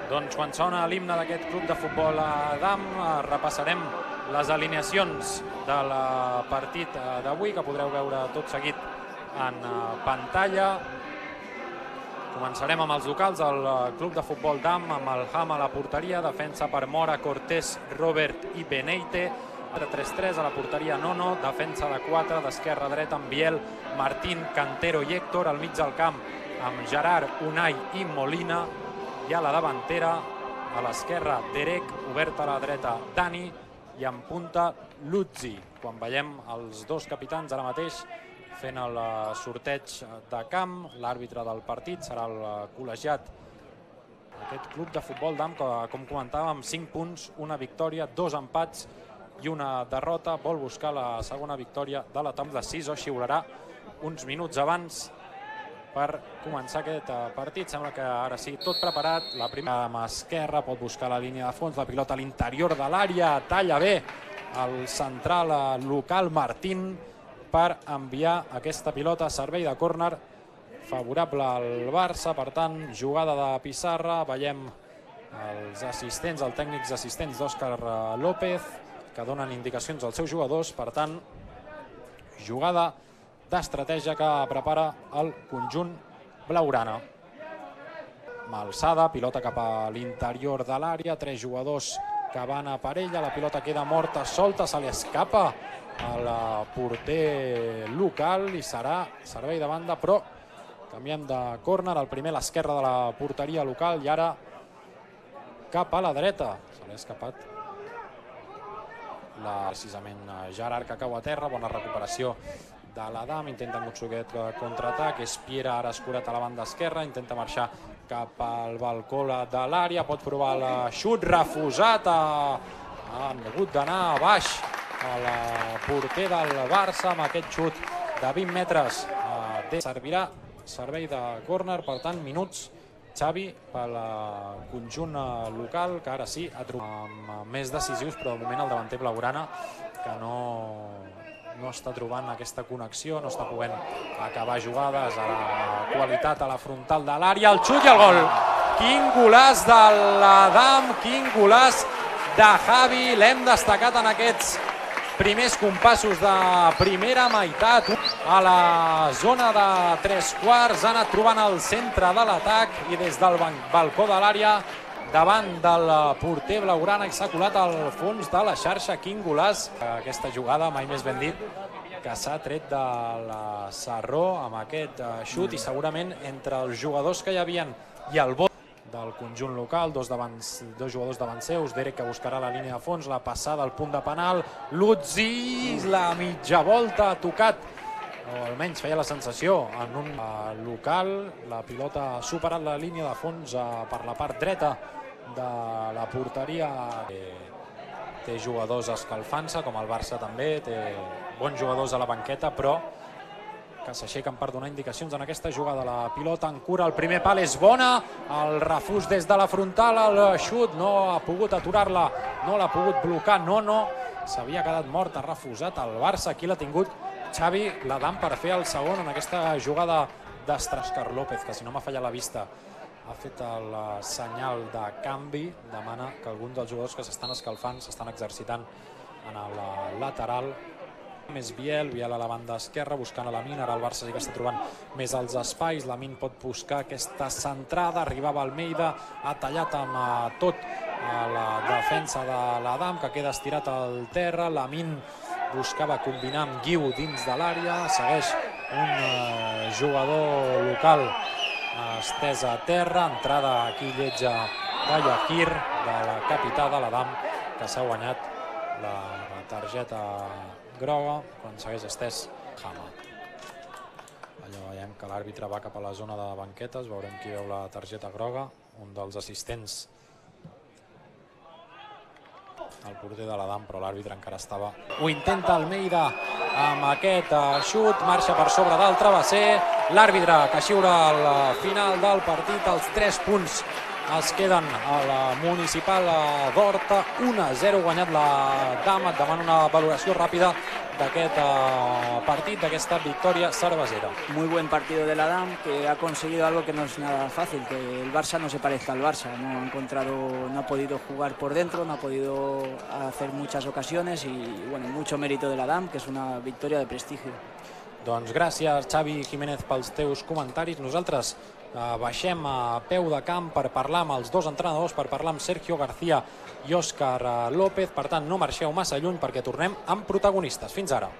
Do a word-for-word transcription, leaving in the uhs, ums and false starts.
Doncs quan sona l'himne d'aquest club de futbol Adam, repassarem les alineacions del partit d'avui, que podreu veure tot seguit en pantalla. Començarem amb els locals, el club de futbol Dam, amb el Ham a la porteria, defensa per Mora, Cortés, Robert i Beneite. tres tres a la porteria Nono, defensa de quatre, d'esquerra a dreta amb Biel, Martín, Cantero i Héctor, al mig del camp amb Gerard, Unai i Molina, i a la davantera, a l'esquerra Derek, obert a la dreta Dani i en punta Luzzi. Quan veiem els dos capitans ara mateix fent el sorteig de camp, l'àrbitre del partit serà el col·legiat d'aquest club de futbol Dam, que com comentàvem, cinc punts, una victòria, dos empats i una derrota. Vol buscar la segona victòria de la taula. Sis o xiularà uns minuts abans per començar aquest partit. Sembla que ara sí, tot preparat. La primera mà esquerra pot buscar la línia de fons, la pilota a l'interior de l'àrea, talla bé el central local Martín per enviar aquesta pilota a servei de córner favorable al Barça. Per tant, jugada de pissarra. Veiem els assistents, els tècnics assistents d'Òscar López, que donen indicacions als seus jugadors. Per tant, jugada d'estratègia que prepara el conjunt blaugrana. Malçada, pilota cap a l'interior de l'àrea, tres jugadors que van a per ella, la pilota queda morta, solta, se li escapa al porter local i serà servei de banda, però canviem de córner, el primer a l'esquerra de la porteria local i ara cap a la dreta. Se li ha escapat la, precisament Gerard, que cau a terra. Bona recuperació de l'Adam, intenta Mutsuguet contraatac, Espiera ara escurat a la banda esquerra, intenta marxar cap al balcó de l'àrea, pot provar el xut, refusat, han hagut d'anar a baix el porter del Barça amb aquest xut de vint metres. Servirà servei de córner, per tant, minuts, Xavi, pel conjunt local, que ara sí ha trobat més decisius, però de moment el davanter blaugrana, que no... no està trobant aquesta connexió, no està podent acabar jugades, a la qualitat a la frontal de l'àrea, el xut i el gol. Quin golaç de l'Adam, quin golaç de Javi, l'hem destacat en aquests primers compassos de primera meitat. A la zona de tres quarts ha anat trobant el centre de l'atac i des del balcó de l'àrea davant del porter blaugrana, s'ha colat al fons de la xarxa. Quin golaç. Aquesta jugada, mai més ben dit, que s'ha tret de la Sarró amb aquest xut, i segurament entre els jugadors que hi havien i el vot del conjunt local, dos, davant, dos jugadors davant seus, Derek, que buscarà la línia de fons, la passada al punt de penal, Luzzi, la mitja volta, ha tocat, o almenys feia la sensació, en un local. La pilota ha superat la línia de fons per la part dreta de la porteria. Té jugadors escalfant-se, com el Barça també, té bons jugadors a la banqueta, però que s'aixequen per donar indicacions en aquesta jugada. La pilota en cura, el primer pal és bona, el refús des de la frontal, el xut no ha pogut aturar-la, no l'ha pogut blocar, no, no, s'havia quedat mort, ha refusat el Barça. Aquí l'ha tingut Xavi, l'Adam, per fer el segon en aquesta jugada d'Òscar López, que si no m'ha fallat la vista ha fet el senyal de canvi, demana que algun dels jugadors que s'estan escalfant, s'estan exercitant en el lateral. Més Biel, Biel a la banda esquerra buscant a Lamin, ara el Barça sí que està trobant més els espais, Lamin pot buscar aquesta centrada, arribava Almeida, ha tallat amb tot a la defensa de l'Adam, que queda estirat al terra. Lamin buscava combinar amb Guiu dins de l'àrea, segueix un eh, jugador local estès a terra, entrada aquí lletja de Yakir, de la capità de l'Adam, que s'ha guanyat la targeta groga quan segueix estès Jama. Allò veiem que l'àrbitre va cap a la zona de banquetes, veurem qui veu la targeta groga, un dels assistents, el porter de l'Adam, però l'àrbitre encara estava. Ho intenta Almeida amb aquest xut, marxa per sobre del travesser, l'àrbitre que xiula al final del partit. Els tres punts es queden a la municipal d'Horta, un a zero guanyat la Dama. Et demano una valoració ràpida d'aquest eh, partit, d'aquesta victòria cervesera. Muy buen partido del Adam, que ha conseguido algo que no es nada fácil, que el Barça no se parezca al Barça. No ha encontrado, no ha podido jugar por dentro, no ha podido hacer muchas ocasiones y bueno, mucho mérito del Adam, que es una victoria de prestigio. Doncs gràcies, Xavi Jiménez, pels teus comentaris. Nosaltres eh, baixem a peu de camp per parlar amb els dos entrenadors, per parlar amb Sergio García i Òscar López. Per tant, no marxeu massa lluny perquè tornem amb protagonistes. Fins ara.